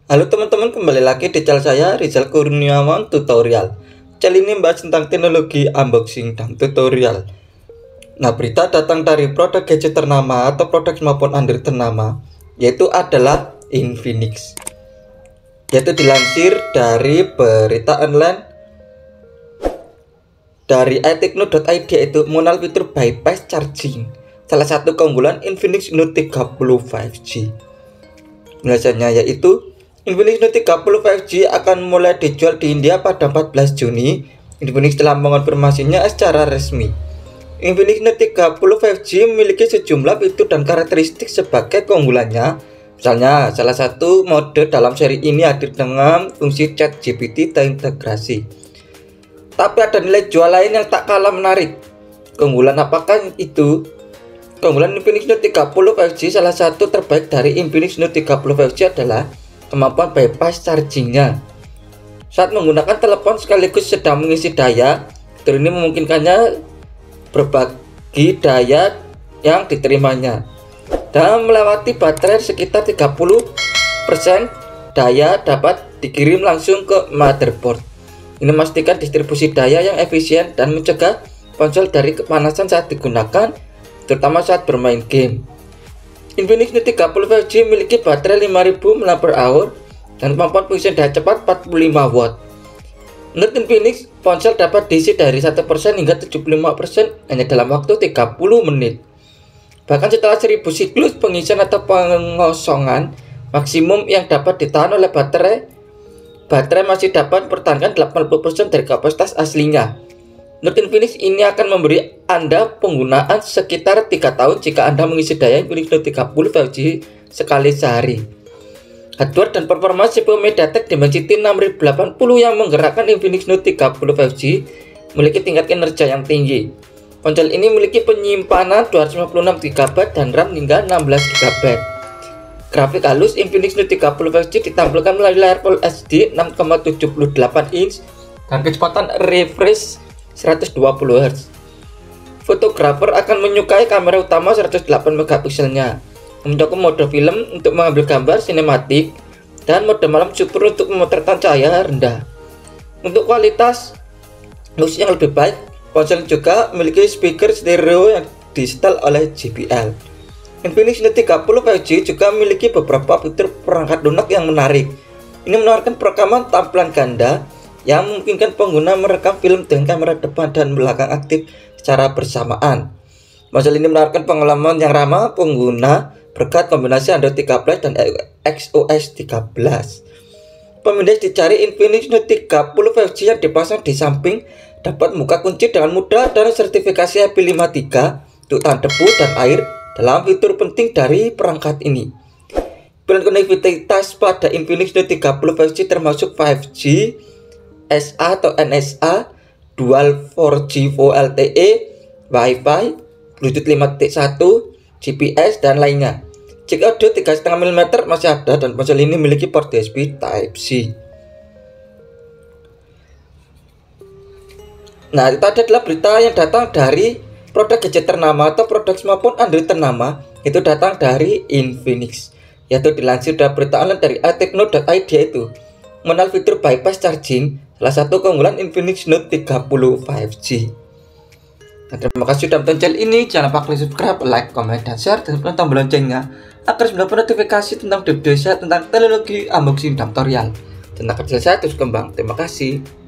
Halo teman-teman, kembali lagi di channel saya Rizal Kurniawan Tutorial. Channel ini membahas tentang teknologi unboxing dan tutorial. Nah, berita datang dari produk gadget ternama atau produk maupun Android ternama, yaitu adalah Infinix. Yaitu dilansir dari berita online dari iTechno.id, yaitu mengenal fitur bypass charging, salah satu keunggulan Infinix Note 30 5G. Penjelasannya yaitu Infinix Note 30 5G akan mulai dijual di India pada 14 Juni. Infinix telah mengonfirmasinya secara resmi. Infinix Note 30 5G memiliki sejumlah fitur dan karakteristik sebagai keunggulannya. Misalnya, salah satu mode dalam seri ini hadir dengan fungsi chat GPT terintegrasi. Tapi ada nilai jual lain yang tak kalah menarik. Keunggulan apakah itu? Keunggulan Infinix Note 30 5G salah satu terbaik dari Infinix Note 30 5G adalah kemampuan bypass chargingnya. Saat menggunakan telepon sekaligus sedang mengisi daya, fitur ini memungkinkannya berbagi daya yang diterimanya dan melewati baterai sekitar 30%. Daya dapat dikirim langsung ke motherboard. Ini memastikan distribusi daya yang efisien dan mencegah ponsel dari kepanasan saat digunakan, terutama saat bermain game. Infinix Note 30 5G memiliki baterai 5000 mAh dan kemampuan pengisian daya cepat 45 watt. Menurut Infinix, ponsel dapat diisi dari 1% hingga 75% hanya dalam waktu 30 menit. Bahkan setelah 1000 siklus pengisian atau pengosongan maksimum yang dapat ditahan oleh baterai masih dapat mempertahankan 80% dari kapasitas aslinya. Menurut Infinix, ini akan memberi Anda penggunaan sekitar 3 tahun jika Anda mengisi daya Infinix Note 30 5G sekali sehari. Hardware dan performa CPU MediaTek Dimensity 6080 yang menggerakkan Infinix Note 30 5G memiliki tingkat kinerja yang tinggi. Ponsel ini memiliki penyimpanan 256GB dan RAM hingga 16GB. Grafik halus Infinix Note 30 5G ditampilkan melalui layar Full HD 6,78 inch dan kecepatan refresh 120Hz. Fotografer akan menyukai kamera utama 108 megapikselnya, mendukung mode film untuk mengambil gambar sinematik dan mode malam super untuk memotretkan cahaya rendah. Untuk kualitas musik yang lebih baik, ponsel juga memiliki speaker stereo yang diinstal oleh JBL. Infinix Note 30 5G juga memiliki beberapa fitur perangkat lunak yang menarik. Ini menawarkan perekaman tampilan ganda yang memungkinkan pengguna merekam film dengan kamera depan dan belakang aktif secara bersamaan. Ponsel ini menawarkan pengalaman yang ramah pengguna berkat kombinasi Android 13 dan XOS 13. Pemindai dicari Infinix Note 30 5G yang dipasang di samping dapat membuka kunci dengan mudah dan sertifikasi IP53 untuk tahan debu dan air dalam fitur penting dari perangkat ini. Pilihan konektivitas pada Infinix Note 30 5G termasuk 5G, SA atau NSA, Dual 4G VoLTE, Wi-Fi, Bluetooth 5.1, GPS, dan lainnya. Jack audio 3,5 mm masih ada dan ponsel ini memiliki port USB Type-C. Nah, itu adalah berita yang datang dari produk gadget ternama atau produk maupun Android ternama, itu datang dari Infinix, yaitu dilansir dari berita online dari iTechno.id, itu mengenal fitur bypass charging, salah satu keunggulan Infinix Note 30 5G. Nah, terima kasih sudah menonton channel ini. Jangan lupa klik subscribe, like, komen, dan share, dan tekan tombol loncengnya agar mendapat notifikasi tentang video saya tentang teknologi unboxing dan tutorial. Dan akan saya terus kembang. Terima kasih.